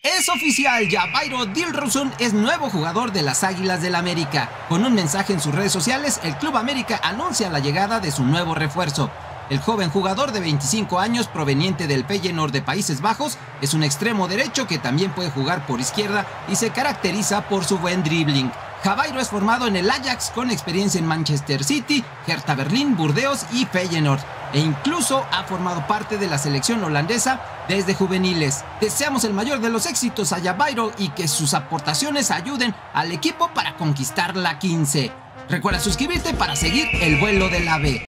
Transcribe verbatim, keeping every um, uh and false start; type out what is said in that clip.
Es oficial, Jabairo Dilrosun es nuevo jugador de las Águilas del América. Con un mensaje en sus redes sociales, el Club América anuncia la llegada de su nuevo refuerzo. El joven jugador de veinticinco años, proveniente del Feyenoord de Países Bajos, es un extremo derecho que también puede jugar por izquierda y se caracteriza por su buen dribbling. Jabairo es formado en el Ajax con experiencia en Manchester City, Hertha Berlín, Burdeos y Feyenoord, e incluso ha formado parte de la selección holandesa desde juveniles. Deseamos el mayor de los éxitos a Jabairo y que sus aportaciones ayuden al equipo para conquistar la quince. Recuerda suscribirte para seguir el vuelo del ave.